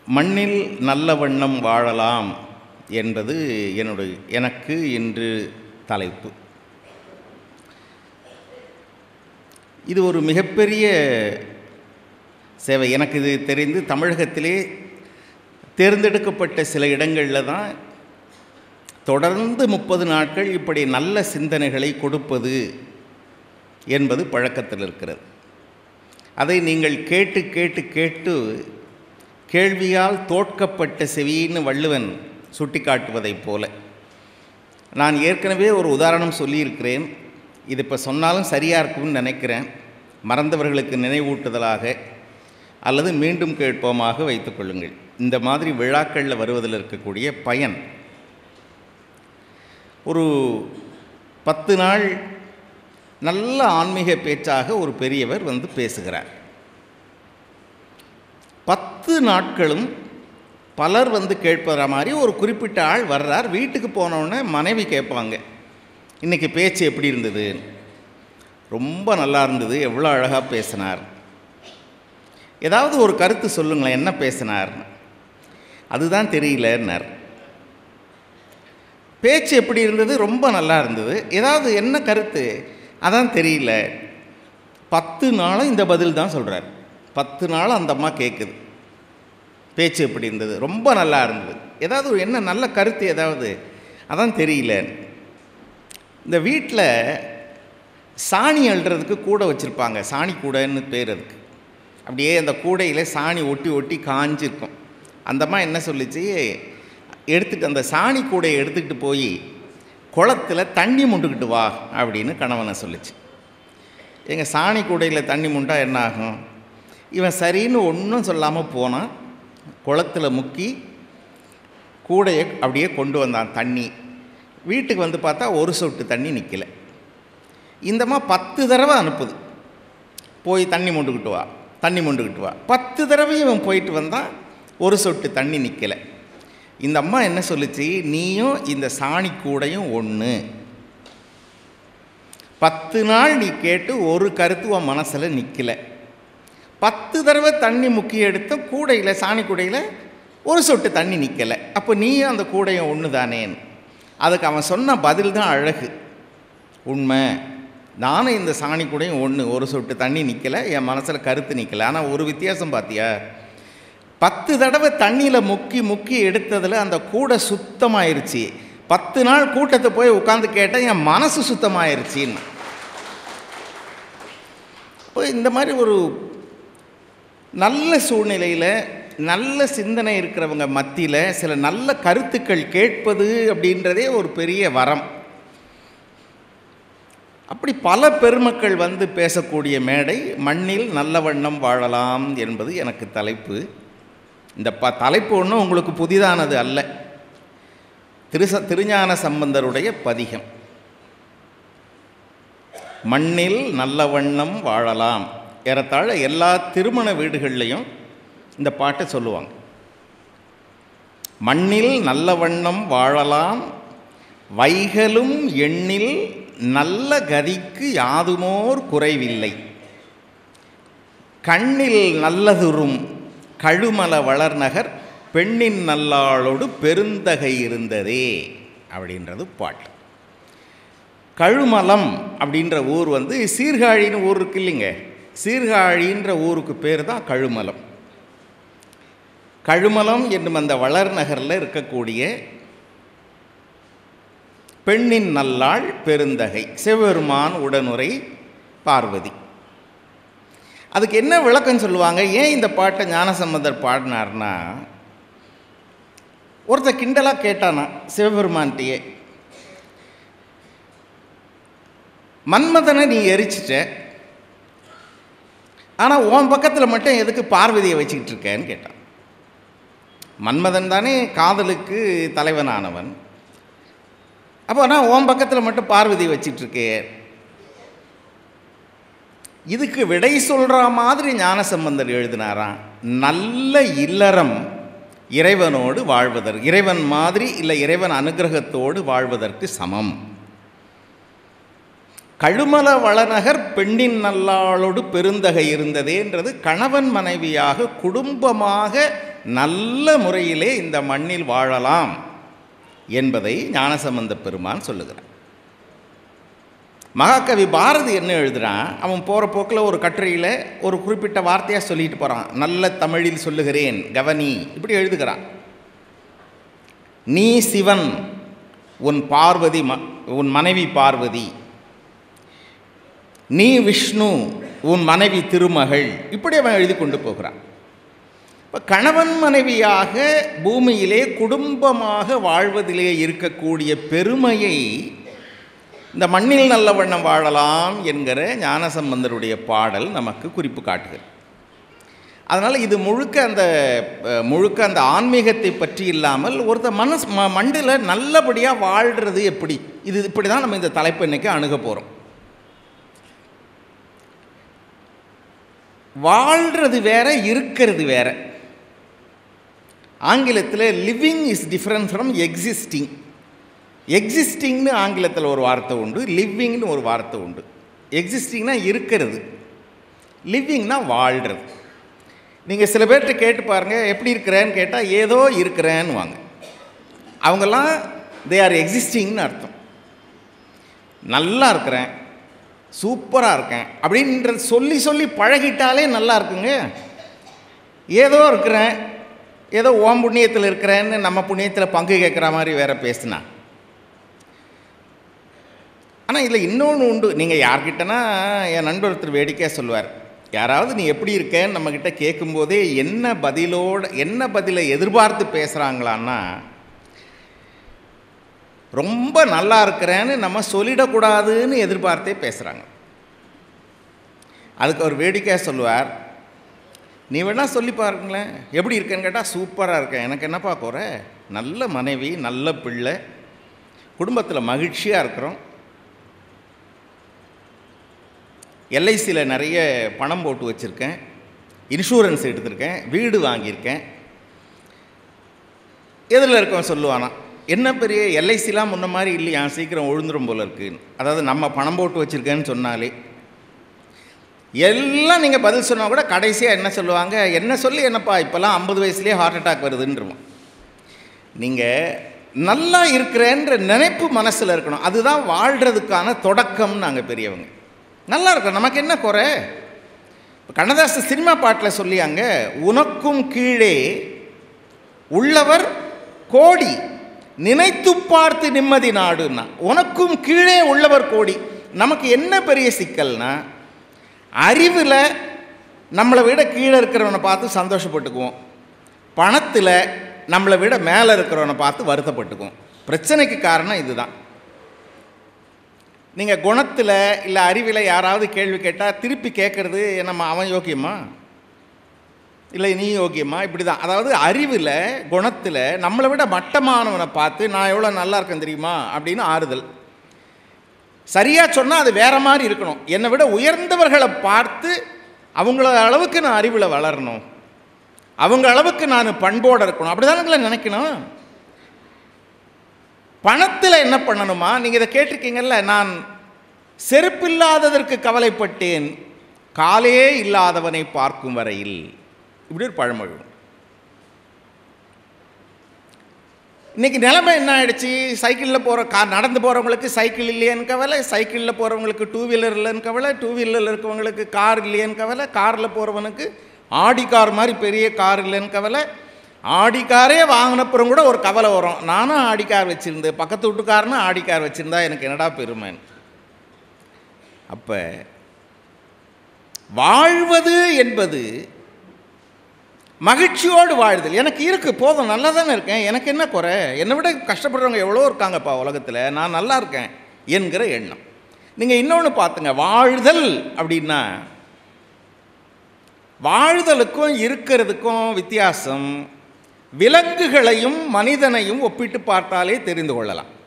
மண்ணில் நல்ல வண்ணம் வாழலாம் என்பது எனக்கு இன்று தலைப்பு. இது ஒரு மிகப்பெரிய சேவை. எனக்கு இது தெரிந்து தமிழகத்திலே தேர்ந்தெடுக்கப்பட்ட சில இடங்களில் தான் தொடர்ந்து 30 நாட்கள் இப்படி நல்ல சிந்தனைகளை கொடுப்பது என்பது பழக்கத்தில் இருக்கிறது. அதை நீங்கள் கேட்டு கேட்டு கேட்டு கேள்வியால் தோற்கப்பட்ட செவின்னு வள்ளுவன் சுட்டி காட்டுவதைப் போல நான் ஏற்கனவே ஒரு உதாரணம் சொல்லியிருக்கிறேன். இது இப்போ சொன்னாலும் சரியாக இருக்கும்னு நினைக்கிறேன். மறந்தவர்களுக்கு நினைவூட்டுதலாக அல்லது மீண்டும் கேட்போமாக வைத்துக்கொள்ளுங்கள். இந்த மாதிரி விழாக்களில் வருவதில் இருக்கக்கூடிய பயன், ஒரு 10 நாள் நல்ல ஆன்மீக பேச்சாக ஒரு பெரியவர் வந்து பேசுகிறார். 10 நாட்களும் பலர் வந்து கேட்பற மாதிரி ஒரு குறிப்பிட்ட ஆள் வர்றார். வீட்டுக்கு போனோடனே மனைவி கேட்பாங்க, இன்றைக்கி பேச்சு எப்படி இருந்தது? ரொம்ப நல்லா இருந்தது, எவ்வளோ அழகாக பேசினார், ஏதாவது ஒரு கருத்து சொல்லுங்களேன், என்ன பேசினார்? அதுதான் தெரியலன்னார். பேச்சு எப்படி இருந்தது? ரொம்ப நல்லா இருந்தது, ஏதாவது என்ன கருத்து? அதான் தெரியல. 10 நாளும் இந்த பதில் தான் சொல்கிறார். 10 நாளும் அந்த அம்மா கேட்குது, பேச்சு எப்படி இருந்தது? ரொம்ப நல்லா இருந்தது, ஏதாவது ஒரு என்ன நல்ல கருத்து ஏதாவது? அதான் தெரியல. இந்த வீட்டில் சாணி அள்ளுறதுக்கு கூடை வச்சுருப்பாங்க, சாணி கூடைன்னு பேர் அதுக்கு. அப்படியே அந்த கூடையில் சாணி ஒட்டி ஒட்டி காஞ்சிருக்கும். அந்த அம்மா என்ன சொல்லிச்சு, எடுத்துகிட்டு அந்த சாணி கூடையை எடுத்துக்கிட்டு போய் குளத்தில் தண்ணி முண்டுக்கிட்டு வா அப்படின்னு கணவனை சொல்லிச்சு. எங்கள் சாணி கூடையில் தண்ணி முண்டா என்ன ஆகும்? இவன் சரின்னு ஒன்றும் சொல்லாமல் போனான், குளத்தில் முக்கி கூடையை அப்படியே கொண்டு வந்தான் தண்ணி. வீட்டுக்கு வந்து பார்த்தா ஒரு சொட்டு தண்ணி நிற்கலை. இந்தம்மா 10 தடவை அனுப்புது, போய் தண்ணி மொண்டுக்கிட்டு வா, தண்ணி மொண்டுக்கிட்டு வா. 10 தடவை இவன் போயிட்டு வந்தால் ஒரு சொட்டு தண்ணி நிற்கலை. இந்த அம்மா என்ன சொல்லிச்சு, நீயும் இந்த சாணி கூடையும் ஒன்று. 10 நாள் நீ கேட்டு ஒரு கருத்து உன் மனசில் நிற்கலை. 10 தடவை தண்ணி முக்கி எடுத்த கூடையில், சாணி கூடையில் ஒரு சொட்டு தண்ணி நிற்கலை. அப்போ நீயும் அந்த கூடையும் ஒன்று தானேன்னு. அதுக்கு அவன் சொன்ன பதில் தான் அழகு. உண்மை, நானும் இந்த சாணி கூடையும் ஒன்று, ஒரு சொட்டு தண்ணி நிற்கலை, என் மனசில் கருத்து நிற்கலை. ஆனால் ஒரு வித்தியாசம் பார்த்தியா, 10 தடவை தண்ணியில் முக்கி முக்கி எடுத்ததில் அந்த கூடை சுத்தமாயிருச்சு. 10 நாள் கூட்டத்தை போய் உட்காந்து கேட்டால் என் மனசு சுத்தமாயிருச்சின்னு. இப்போ இந்த மாதிரி ஒரு நல்ல சூழ்நிலையில் நல்ல சிந்தனை இருக்கிறவங்க மத்தியில் சில நல்ல கருத்துக்கள் கேட்பது அப்படின்றதே ஒரு பெரிய வரம். அப்படி பல பெருமக்கள் வந்து பேசக்கூடிய மேடை மண்ணில் நல்ல வண்ணம் வாழலாம் என்பது எனக்கு தலைப்பு. இந்த தலைப்பு ஒன்றும் உங்களுக்கு புதிதானது அல்ல. திருஞான சம்பந்தருடைய பதிகம் மண்ணில் நல்ல வண்ணம் வாழலாம். ஏறத்தாழ எல்லா திருமண வீடுகள்லையும் இந்த பாட்டை சொல்லுவாங்க. மண்ணில் நல்ல வண்ணம் வாழலாம், வைகலும் எண்ணில் நல்ல கதிக்கு யாதுமோர் குறைவில்லை, கண்ணில் நல்லதுறும் கழுமல வளர்நகர் பெண்ணின் நல்லாளோடு பெருந்தகை இருந்ததே அப்படின்றது பாட்டு. கழுமலம் அப்படின்ற ஊர் வந்து சீர்காழின்னு ஊர் இருக்கு இல்லைங்க, சீர்காழின்ற ஊருக்கு பேர் தான் கழுமலம். கழுமலம் என்னும் அந்த வளர்நகரில் இருக்கக்கூடிய பெண்ணின் நல்லாள் பெருந்தகை சிவபெருமான் உடனுரை பார்வதி. அதுக்கு என்ன விளக்கம் சொல்லுவாங்க? ஏன் இந்த பாட்டை ஞானசம்பந்தர் பாடினார்னா, ஒருத்தர் கிண்டலாக கேட்டானா சிவபெருமான்கிட்டயே, மன்மதனை நீ எரிச்சிட்ட, ஆனால் உன் பக்கத்தில் மட்டும் எதுக்கு பார்வதியை வச்சுக்கிட்டு இருக்கேன்னு கேட்டான். மன்மதன் தானே காதலுக்கு தலைவனானவன், அப்போ நான் உன் பக்கத்தில் மட்டும் பார்வதி வச்சிட்ருக்கே. இதுக்கு விடை சொல்கிற மாதிரி ஞானசம்பந்தர் எழுதினாராம். நல்ல இல்லறம் இறைவனோடு வாழ்வதற்கு, இறைவன் மாதிரி இல்லை இறைவன் அனுகிரகத்தோடு வாழ்வதற்கு சமம். கழுமல வளநகர் பெண்ணின் நல்லாளோடு பெருந்தகை இருந்ததேன்றது கணவன் மனைவியாக குடும்பமாக நல்ல முறையிலே இந்த மண்ணில் வாழலாம் என்பதை ஞானசம்பந்த பெருமான் சொல்லுகிறார். மகாகவி பாரதி என்ன எழுதுகிறான், அவன் போகிற போக்கில் ஒரு கட்டுரையில் ஒரு குறிப்பிட்ட வார்த்தையாக சொல்லிட்டு போகிறான். நல்ல தமிழில் சொல்லுகிறேன் கவனி, இப்படி எழுதுகிறான். நீ சிவன், உன் பார்வதி உன் மனைவி பார்வதி, நீ விஷ்ணு, உன் மனைவி திருமகள், இப்படி அவன் எழுதி கொண்டு போகிறான். இப்போ கணவன் மனைவியாக பூமியிலே குடும்பமாக வாழ்வதிலே இருக்கக்கூடிய பெருமையை இந்த மண்ணில் நல்ல வண்ணம் வாழலாம் என்கிற ஞானசம்பந்தருடைய பாடல் நமக்கு குறிப்பு காட்டுகிறது. அதனால் இது முழுக்க அந்த ஆன்மீகத்தை பற்றி இல்லாமல் ஒருத்தர் மண்டில் நல்லபடியாக வாழ்கிறது எப்படி, இது இப்படி தான் நம்ம இந்த தலைப்பு இன்றைக்கி அணுக போகிறோம். வாழ்கிறது வேற, இருக்கிறது வேற. ஆங்கிலத்தில் living is different from existing. எக்ஸிஸ்டிங்னு ஆங்கிலத்தில் ஒரு வார்த்தை உண்டு, லிவிங்னு ஒரு வார்த்தை உண்டு. எக்ஸிஸ்டிங்னா இருக்கிறது, லிவிங்னா வாழ்கிறது. நீங்கள் சில பேர்கிட்ட கேட்டு பாருங்கள், எப்படி இருக்கிறேன்னு கேட்டால் ஏதோ இருக்கிறேன்னு வாங்க. அவங்கெல்லாம் தே ஆர் எக்ஸிஸ்டிங்னு அர்த்தம். நல்லா இருக்கிறேன், சூப்பராக இருக்கேன் அப்படின்றது சொல்லி சொல்லி பழகிட்டாலே நல்லா இருக்குங்க. ஏதோ இருக்கிறேன், ஏதோ ஓம் புண்ணியத்தில் இருக்கிறேன்னு நம்ம புண்ணியத்தில் பங்கு கேட்குற மாதிரி வேறு பேசுனா. ஆனால் இதில் இன்னொன்று உண்டு. நீங்கள் யார்கிட்டனா, என் நண்பர் ஒருத்தர் வேடிக்கையாக சொல்லுவார், யாராவது நீ எப்படி இருக்கேன்னு நம்மக்கிட்ட கேட்கும்போதே என்ன பதிலை எதிர்பார்த்து பேசுகிறாங்களான்னா, ரொம்ப நல்லா இருக்கிறேன்னு நம்ம சொல்லிடக்கூடாதுன்னு எதிர்பார்த்தே பேசுகிறாங்க. அதுக்கு அவர் வேடிக்கையாக சொல்லுவார், நீ வேணால் சொல்லி பாருங்களேன், எப்படி இருக்கேன்னு கேட்டால் சூப்பராக இருக்கேன், எனக்கு என்னப்பா குறை, நல்ல மனைவி, நல்ல பிள்ளை, குடும்பத்தில் மகிழ்ச்சியாக இருக்கிறோம், எல்ஐசியில் நிறைய பணம் போட்டு வச்சுருக்கேன், இன்சூரன்ஸ் எடுத்திருக்கேன், வீடு வாங்கியிருக்கேன். எதில் இருக்கவன் சொல்லுவானா, என்ன பெரிய எல்ஐசிலாம் முன்ன மாதிரி இல்லையா, சீக்கிரம் விழுந்துரும் போல இருக்குன்னு. அதாவது நம்ம பணம் போட்டு வச்சுருக்கேன்னு சொன்னாலே எல்லாம் நீங்கள் பதில் சொன்னால் கூட கடைசியாக என்ன சொல்லுவாங்க, என்ன சொல்லி என்னப்பா இப்போல்லாம் 50 வயசுலேயே ஹார்ட் அட்டாக் வருதுன்றோம். நீங்கள் நல்லா இருக்கிறேன்ற நினைப்பு மனசில் இருக்கணும். அதுதான் வாழ்கிறதுக்கான தொடக்கம். நாங்கள் பெரியவங்க நல்லா இருக்கோம், நமக்கு என்ன குறை. கண்ணதாச சினிமா பாட்டில் சொல்லியாங்க, உனக்கும் கீழே உள்ளவர் கோடி, நினைத்து பார்த்து நிம்மதி நாடுன்னா. உனக்கும் கீழே உள்ளவர் கோடி. நமக்கு என்ன பெரிய சிக்கல்னா, அறிவில் நம்மளை விட கீழே இருக்கிறவனை பார்த்து சந்தோஷப்பட்டுக்குவோம், பணத்தில் நம்மளை விட மேலே இருக்கிறவனை பார்த்து வருத்தப்பட்டுக்குவோம். பிரச்சனைக்கு காரணம் இதுதான். நீங்கள் குணத்தில் இல்லை அறிவில் யாராவது கேள்வி கேட்டால் திருப்பி கேட்குறது, நம்ம அவன் யோக்கியமா இல்லை நீ யோக்கியமா, இப்படி தான். அதாவது அறிவில் குணத்தில் நம்மளை விட மட்டமானவனை பார்த்து நான் எவ்வளோ நல்லா இருக்கேன் தெரியுமா அப்படின்னு ஆறுதல். சரியாக சொன்னால் அது வேறு மாதிரி இருக்கணும். என்னை விட உயர்ந்தவர்களை பார்த்து அவங்கள அளவுக்கு நான் அறிவில் வளரணும், அவங்க அளவுக்கு நான் பண்போடு இருக்கணும், அப்படி தானுங்களே நினைக்கணும். பணத்தில் என்ன பண்ணணுமா, நீங்கள் இதை கேட்டிருக்கீங்கல்ல, நான் செருப்பில்லாததற்கு கவலைப்பட்டேன், காலே இல்லாதவனை பார்க்கும் வரையில், இப்படி ஒரு பழமொழி. இன்றைக்கி நிலைமை என்ன ஆகிடுச்சு, சைக்கிளில் போகிற நடந்து போகிறவங்களுக்கு சைக்கிள் இல்லையேன்னு கவலை, சைக்கிளில் போகிறவங்களுக்கு டூ வீலர் இல்லைன்னு கவலை, டூ வீலரில் இருக்கவங்களுக்கு கார் இல்லையேன்னு கவலை, காரில் போகிறவனுக்கு ஆடி கார் மாதிரி பெரிய கார் இல்லைன்னு கவலை, ஆடி காரே வாங்கினப்புறம் கூட ஒரு கவலை வரும், நானும் ஆடி கார் வச்சுருந்தேன், பக்கத்து வீட்டுக்காரனும் ஆடி கார் வச்சுருந்தா எனக்கு என்னடா பெருமைன்னு. அப்போ வாழ்வது என்பது மகிழ்ச்சியோடு வாழ்தல். எனக்கு இருக்குது, போதும், நல்லா தானே இருக்கேன், எனக்கு என்ன குறை, என்னை விட கஷ்டப்படுறவங்க எவ்வளோ இருக்காங்கப்பா உலகத்தில், நான் நல்லா இருக்கேன் என்கிற எண்ணம். நீங்கள் இன்னொன்று பார்த்துங்க, வாழ்தல் அப்படின்னா வாழ்தலுக்கும் இருக்கிறதுக்கும் வித்தியாசம் விலங்குகளையும் மனிதனையும் ஒப்பிட்டு பார்த்தாலே தெரிந்து கொள்ளலாம்.